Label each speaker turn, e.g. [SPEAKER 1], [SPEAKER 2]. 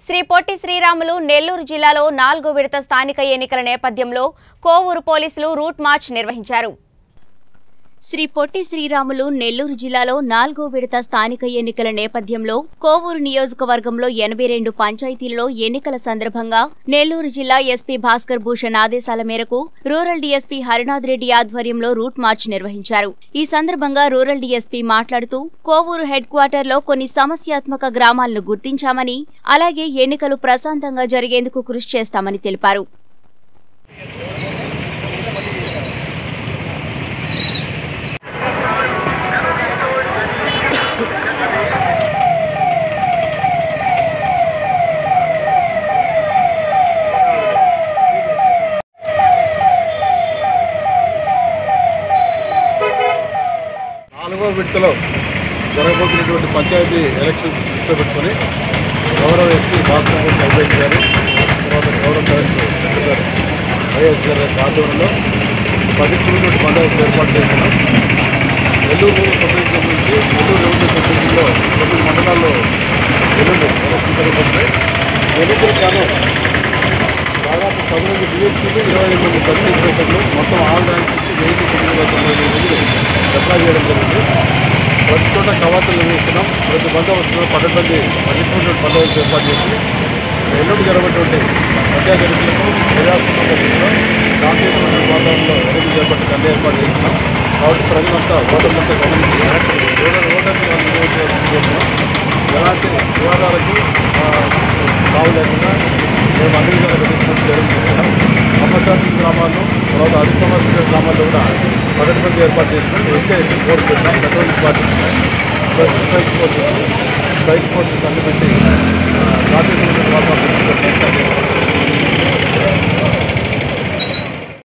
[SPEAKER 1] శ్రీ పొట్టి శ్రీరాములు నెల్లూరు జిల్లాలో 4వ విడత స్థానిక ఎన్నికల నేపథ్యంలో కోవూరు పోలీసులు రూట్ మార్చ్ నిర్వహించారు. శ్రీ పొట్టి శ్రీరాములు నెల్లూరు జిల్లాలో 4వ విడత స్థానిక ఎన్నికల నేపథ్యంలో కోవూరు నియోజకవర్గంలో 82 పంచాయతీల్లో ఎన్నికల సందర్భంగా నెల్లూరు జిల్లా ఎస్పీ భాస్కర్ భూషణ్ ఆదేశాల మేరకు రూరల్ డీఎస్పీ హరినాథ్ రెడ్డి ఆధ్వర్యంలో రూట్ మార్చ్ నిర్వహించారు. ఈ సందర్భంగా రూరల్ డీఎస్పీ మాట్లాడుతూ కోవూరు హెడ్ క్వార్టర్లో కొన్ని సమస్యాత్మక గ్రామాలను గుర్తించామని, అలాగే ఎన్నికలు ప్రశాంతంగా జరిగేందుకు కృషి చేస్తామని తెలిపారు.
[SPEAKER 2] విడతలో జరగబోతున్నటువంటి పంచాయతీ ఎలక్షన్ దృష్టిలో పెట్టుకొని గౌరవ ఎస్పీ భాస్కర్ ఐబీఎస్ గారు, తర్వాత గౌరవ కలెక్టర్ గారు ఐఎస్ గారి ఆధ్వర్యంలో 10 కిలోమీటర్ల పండుగ ఏర్పాటు చేస్తున్నాం. నెల్లూరు సంబంధించి నెల్లూరు రెవెన్యూ సొసైటీలో 9 మండలాల్లో ఎల్లుండి ఎలక్షన్ జరగబోతున్నాయి. ఎన్నికలు గాను దాదాపు 19 డిఎస్పీలు 28 మంది సర్వీసర్లు మొత్తం ఆల్ ర్యాంక్స్ 1990 అప్లై చేయడం జరిగింది. ప్రతి చోట కవాతులు నిర్వహిస్తున్నాం. ప్రతి బందోబస్తులో 10 కిలోమీటర్ల బందోబస్తు ఏర్పాటు చేసి ఎల్లుండి జరగబోయేటువంటి పంచాయతీ ఎన్నికలకు ప్రజాస్వామ్యంలో శాంతియుతమైన వాతావరణంలో ఎన్నికలు చేపట్టి అన్ని ఏర్పాటు చేస్తున్నాం. కాబట్టి ప్రజలంతా ఓటర్లంతా గమనించి చేస్తున్నాం. ఎలాంటి వివాదాలకు తావు లేకుండా మేము అన్ని విధాలుగా జరుగుతున్నాం. సమస్యాత్మక గ్రామాల్లో, తర్వాత అతి సమస్య గ్రామాల్లో కూడా 10 మంది ఏర్పాటు చేస్తున్నాం. వచ్చే కోర్టు పెట్టాం. Patrolling party special site forces అన్ని పెట్టి ట్రాఫిక్